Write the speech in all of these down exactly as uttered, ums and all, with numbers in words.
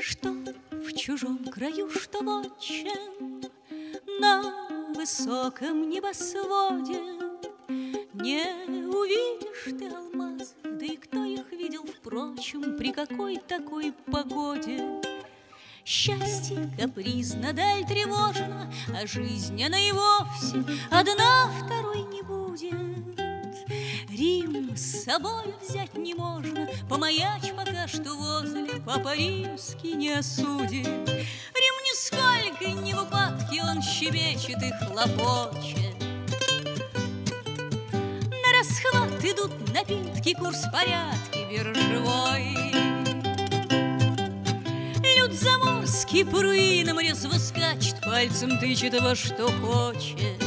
Что в чужом краю, что в отчем, на высоком небосводе не увидишь ты алмаз, да и кто их видел, впрочем, при какой такой погоде? Счастье капризно, даль тревожно, а жизнь она и вовсе одна второй не будет. Рим с собой взять не можно, помаячь пока что возле, Папа Римский не осудит. Рим нисколько не в упадке, он щебечет и хлопочет. На расхват идут напитки, курс в порядке биржевой. Люд заморский по руинам резво скачет, пальцем тычет во что хочет.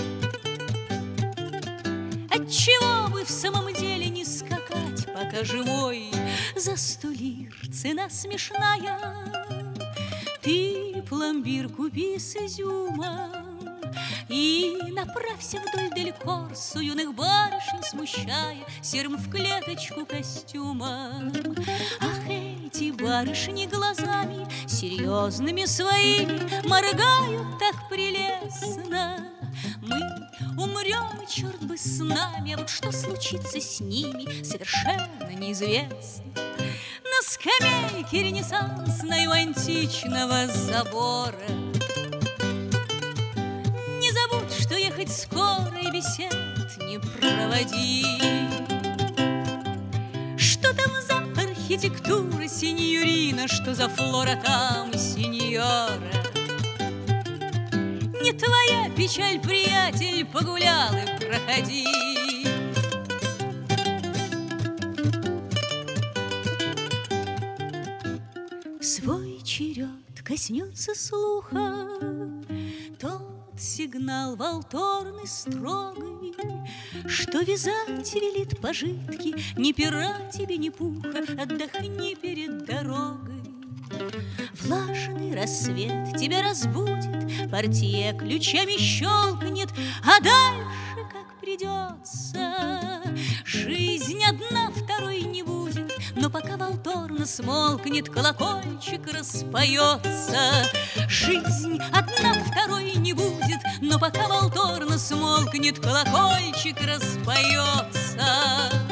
Отчего бы в самом деле не скакать, пока живой? За сто лир цена смешная. Ты пломбир купи с изюмом и направься вдоль делькорсу юных барышень, смущая серым в клеточку костюмом. Ах, эти барышни глазами серьезными своими моргают так прелестно. Мы умрем, и черт бы с нами, а вот что случится с ними, совершенно неизвестно. На скамейке ренессансной у античного забора не забудь, что ехать скоро и бесед не проводи. Что там за архитектура, синьорина, что за флора там, синьора? Не твоя печаль, приятель, погулял и проходи. В свой черед коснется слуха тот сигнал волторный строгой, что вязать велит пожитки, ни пера тебе, ни пуха, отдохни перед дорогой. Влажный рассвет тебя разбудит, портье ключами щелкнет, а дальше как придется. Жизнь одна второй не будет, но пока волторно смолкнет, колокольчик распоется. Жизнь одна второй не будет, но пока волторно смолкнет, колокольчик распоется.